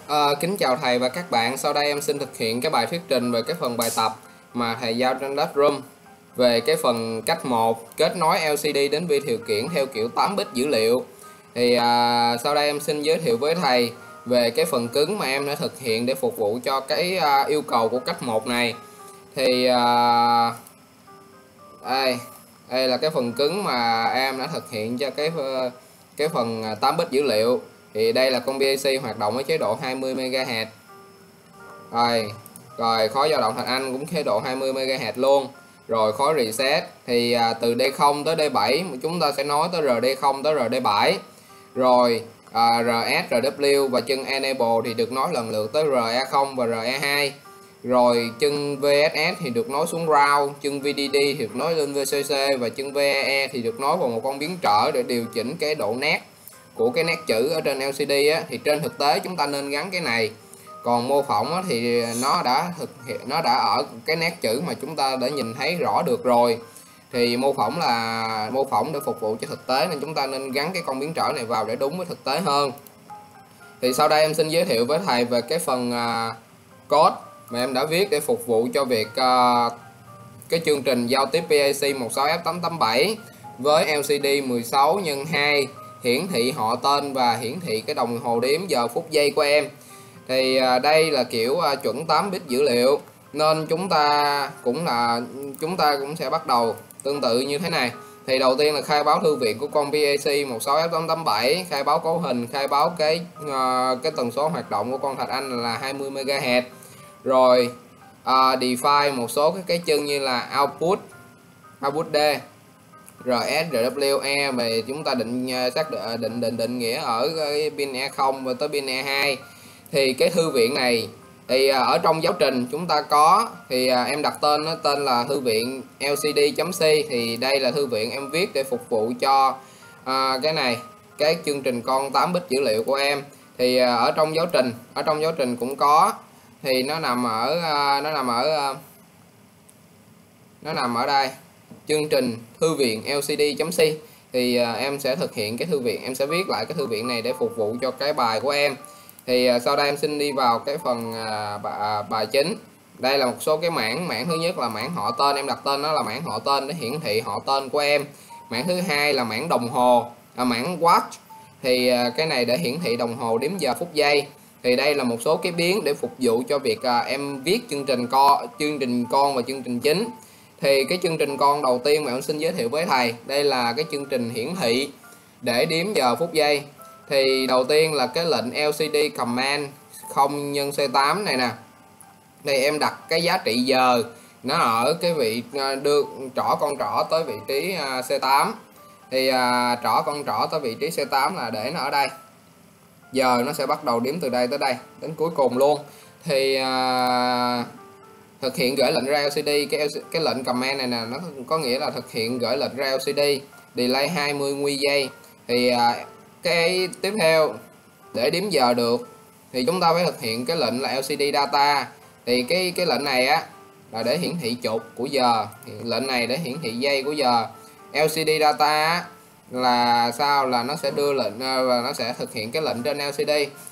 Kính chào thầy và các bạn. Sau đây em xin thực hiện cái bài thuyết trình về cái phần bài tập mà thầy giao trên Classroom về cái phần cách 1 kết nối LCD đến vi điều khiển theo kiểu 8 bit dữ liệu. Thì sau đây em xin giới thiệu với thầy về cái phần cứng mà em đã thực hiện để phục vụ cho cái yêu cầu của cách 1 này. Thì đây là cái phần cứng mà em đã thực hiện cho cái phần 8 bit dữ liệu. Thì đây là con PAC hoạt động ở chế độ 20 MHz. Rồi khối dao động Thạch Anh cũng chế độ 20 MHz luôn. Rồi khối reset thì từ D0 tới D7 chúng ta sẽ nói tới RD0 tới RD7. Rồi RS, RW và chân enable thì được nói lần lượt tới RE0 và RE2. Rồi chân VSS thì được nói xuống round, chân VDD thì được nói lên VCC và chân VEE thì được nói vào một con biến trở để điều chỉnh cái độ nét của cái nét chữ ở trên LCD á. Thì trên thực tế chúng ta nên gắn cái này. Còn mô phỏng á, thì nó đã ở cái nét chữ mà chúng ta đã nhìn thấy rõ được rồi. Thì mô phỏng là mô phỏng để phục vụ cho thực tế nên chúng ta nên gắn cái con biến trở này vào để đúng với thực tế hơn. Thì sau đây em xin giới thiệu với thầy về cái phần code mà em đã viết để phục vụ cho việc cái chương trình giao tiếp PAC 16F887 với LCD 16x2 hiển thị họ tên và hiển thị cái đồng hồ đếm giờ phút giây của em. Thì đây là kiểu chuẩn 8 bit dữ liệu nên chúng ta cũng sẽ bắt đầu tương tự như thế này. Thì đầu tiên là khai báo thư viện của con PAC 16F887, khai báo cấu hình, khai báo cái tần số hoạt động của con Thạch Anh là 20 MHz. Rồi define một số cái chân như là output D, RS, RW, E về chúng ta định nghĩa ở cái pin E0 và tới pin E2. Thì cái thư viện này thì ở trong giáo trình chúng ta có thì em đặt tên nó tên là thư viện LCD.C. thì đây là thư viện em viết để phục vụ cho cái chương trình con 8 bit dữ liệu của em. Thì ở trong giáo trình cũng có, thì nó nằm ở đây, chương trình thư viện LCD.C. thì em sẽ thực hiện cái thư viện, em sẽ viết lại cái thư viện này để phục vụ cho cái bài của em. Thì sau đây em xin đi vào cái phần bài chính. Đây là một số cái mảng thứ nhất là mảng họ tên, em đặt tên nó là mảng họ tên để hiển thị họ tên của em. Mảng thứ hai là mảng đồng hồ, mảng watch, thì cái này để hiển thị đồng hồ đếm giờ phút giây. Thì đây là một số cái biến để phục vụ cho việc em viết chương trình con và chương trình chính. Thì cái chương trình con đầu tiên mà em xin giới thiệu với thầy, đây là cái chương trình hiển thị để đếm giờ phút giây. Thì đầu tiên là cái lệnh LCD command 0 x C8 này nè. Đây em đặt cái giá trị giờ nó ở cái vị đưa con trỏ tới vị trí C8. Thì con trỏ tới vị trí C8 là để nó ở đây. Giờ nó sẽ bắt đầu đếm từ đây tới đây đến cuối cùng luôn. Thì thực hiện gửi lệnh ra LCD, cái lệnh command này nè, nó có nghĩa là thực hiện gửi lệnh ra LCD, delay 20 nguy giây. Thì cái tiếp theo để đếm giờ được thì chúng ta phải thực hiện cái lệnh là LCD data. Thì cái lệnh này á là để hiển thị chục của giờ, lệnh này để hiển thị giây của giờ. LCD data á, là sao là nó sẽ đưa lệnh và nó sẽ thực hiện cái lệnh trên LCD.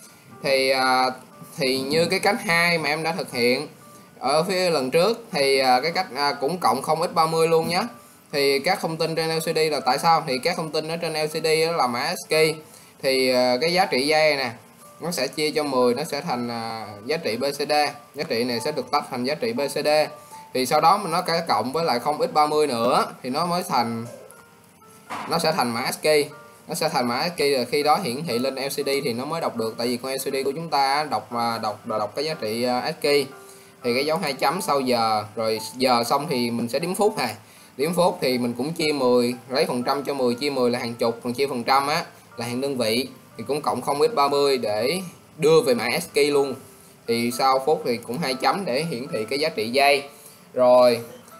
Thì như cái cách 2 mà em đã thực hiện ở phía lần trước thì cái cách cũng cộng 0x30 luôn nhé. Thì các thông tin trên LCD là tại sao? Thì các thông tin ở trên LCD đó là mã ASCII. Thì cái giá trị giây nè nó sẽ chia cho 10, nó sẽ thành giá trị BCD. Giá trị này sẽ được tách thành giá trị BCD. Thì sau đó nó cái cộng với lại 0x30 nữa thì nó sẽ thành mã ASCII. Nó sẽ thành mã ASCII là khi đó hiển thị lên LCD thì nó mới đọc được, tại vì con LCD của chúng ta đọc cái giá trị ASCII. Thì cái dấu 2 chấm sau giờ, rồi giờ xong thì mình sẽ đếm phút này. Đếm phút thì mình cũng chia 10, lấy phần trăm cho 10, chia 10 là hàng chục, còn chia phần trăm á là hàng đơn vị. Thì cũng cộng 0x30 để đưa về mã ASCII luôn. Thì sau phút thì cũng 2 chấm để hiển thị cái giá trị giây. Rồi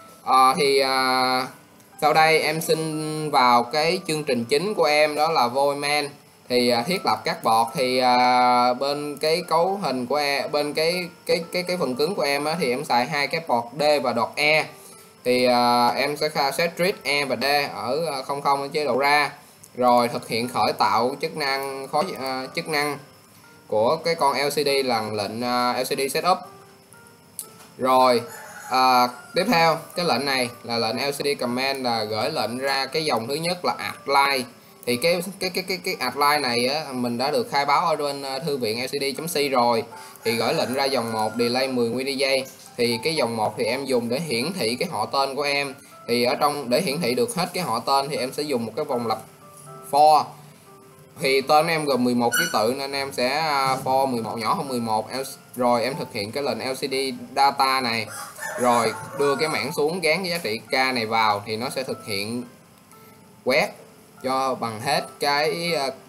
sau đây em xin vào cái chương trình chính của em, đó là Voidman. Thì thiết lập các bọt thì bên cái cấu hình của em, bên cái phần cứng của em á, thì em xài hai cái port D và đọt E. Thì em sẽ set street E và D ở 00 ở chế độ ra. Rồi thực hiện khởi tạo chức năng của cái con LCD là lệnh LCD setup. Rồi tiếp theo cái lệnh này là lệnh LCD command, là gửi lệnh ra cái dòng thứ nhất là add line. Thì cái add line này á, mình đã được khai báo ở bên thư viện LCD.C rồi. Thì gửi lệnh ra dòng 1 delay 10 ms giây. Thì cái dòng 1 thì em dùng để hiển thị cái họ tên của em. Thì ở trong để hiển thị được hết cái họ tên thì em sẽ dùng một cái vòng lặp for. Thì tên em gồm 11 ký tự nên em sẽ for 11 nhỏ hơn 11. Rồi em thực hiện cái lệnh LCD data này, rồi đưa cái mảng xuống gán cái giá trị k này vào thì nó sẽ thực hiện quét cho bằng hết cái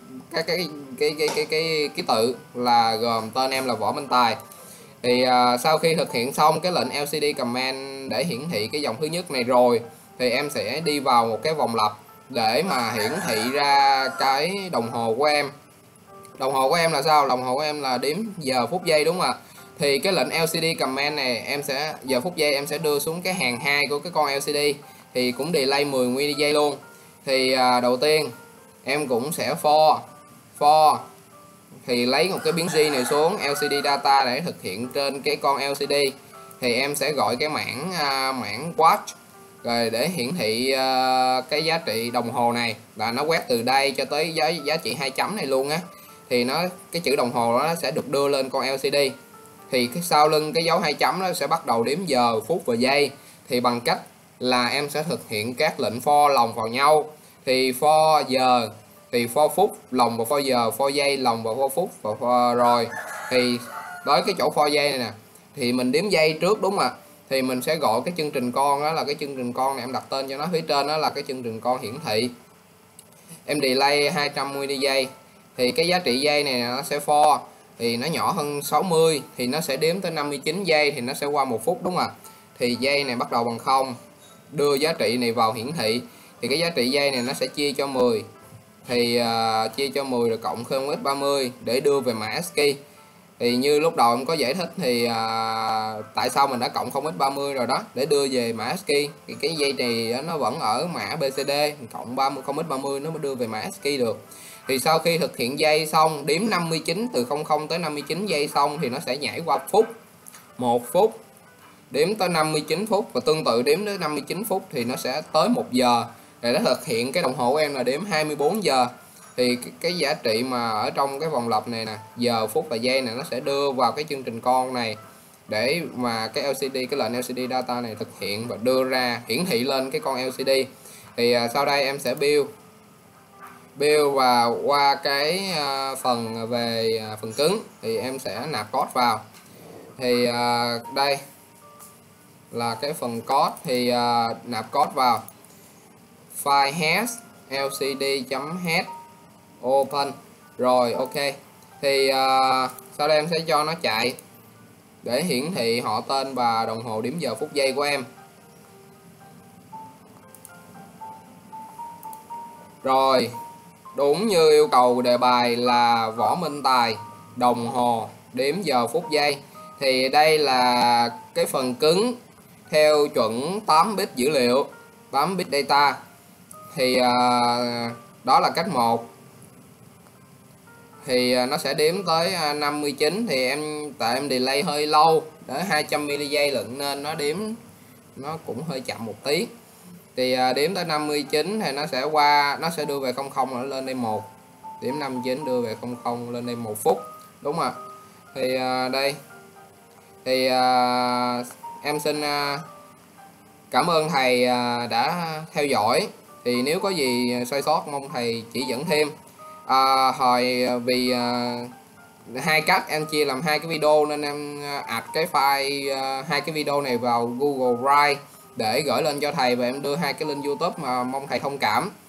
ký tự là gồm tên em là Võ Minh Tài. Thì sau khi thực hiện xong cái lệnh LCD command để hiển thị cái dòng thứ nhất này rồi thì em sẽ đi vào một cái vòng lặp để mà hiển thị ra cái đồng hồ của em. Đồng hồ của em là sao? Đồng hồ của em là đếm giờ phút giây, đúng không ạ? Thì cái lệnh LCD command này em sẽ giờ phút giây em sẽ đưa xuống cái hàng 2 của cái con LCD, thì cũng delay 10 ms giây luôn. Thì đầu tiên em cũng sẽ for thì lấy một cái biến G này xuống LCD data để thực hiện trên cái con LCD. Thì em sẽ gọi cái mảng watch rồi để hiển thị cái giá trị đồng hồ này, là nó quét từ đây cho tới giá trị 2 chấm này luôn á. Thì cái chữ đồng hồ đó sẽ được đưa lên con LCD. Thì cái sau lưng cái dấu 2 chấm nó sẽ bắt đầu đếm giờ, phút và giây. Thì bằng cách là em sẽ thực hiện các lệnh for lồng vào nhau. Thì for giờ thì for phút lồng vào for giờ, for giây lồng vào for phút và for rồi. Thì tới cái chỗ for giây này nè thì mình đếm giây trước, đúng không ạ? Thì mình sẽ gọi cái chương trình con, đó là cái chương trình con này em đặt tên cho nó phía trên, đó là cái chương trình con hiển thị. Em delay 200 ms giây. Thì cái giá trị giây này nó sẽ for, thì nó nhỏ hơn 60 thì nó sẽ đếm tới 59 giây thì nó sẽ qua 1 phút, đúng không ạ? Thì giây này bắt đầu bằng 0, đưa giá trị này vào hiển thị. Thì cái giá trị giây này nó sẽ chia cho 10. Thì chia cho 10 rồi cộng 0x30 để đưa về mã ASCII. Thì như lúc đầu em có giải thích thì tại sao mình đã cộng 0x30 rồi đó, để đưa về mã ASCII. Thì cái dây này nó vẫn ở mã BCD, cộng 0x30 nó mới đưa về mã ASCII được. Thì sau khi thực hiện giây xong, đếm 59 từ 00 tới 59 giây xong thì nó sẽ nhảy qua phút. 1 phút, đếm tới 59 phút và tương tự đếm tới 59 phút thì nó sẽ tới 1 giờ. Để nó thực hiện cái đồng hồ của em là đếm 24 giờ. Thì cái giá trị mà ở trong cái vòng lặp này nè, giờ, phút và giây này nó sẽ đưa vào cái chương trình con này để mà cái LCD, cái lệnh LCD data này thực hiện và đưa ra hiển thị lên cái con LCD. Thì sau đây em sẽ build và qua cái phần về phần cứng thì em sẽ nạp code vào. Thì đây là cái phần code, thì nạp code vào file hash lcd.h open. Rồi ok. Thì sau đây em sẽ cho nó chạy để hiển thị họ tên và đồng hồ điểm giờ phút giây của em. Rồi, đúng như yêu cầu đề bài là Võ Minh Tài, đồng hồ đếm giờ phút giây. Thì đây là cái phần cứng theo chuẩn 8 bit dữ liệu, 8 bit data. Thì đó là cách 1. Thì nó sẽ đếm tới 59. Thì tại em delay hơi lâu, để 200 ms giây lận nên nó đếm nó cũng hơi chậm một tí. Thì đếm tới 59 thì nó sẽ đưa về 00 rồi lên đây 1. Đếm 59 đưa về 00 lên đây 1 phút, đúng không ạ? Thì đây thì em xin cảm ơn thầy đã theo dõi. Thì nếu có gì sai sót mong thầy chỉ dẫn thêm. Vì hai cách em chia làm 2 cái video nên em add cái file 2 cái video này vào Google Drive để gửi lên cho thầy, và em đưa 2 cái link YouTube mà mong thầy thông cảm.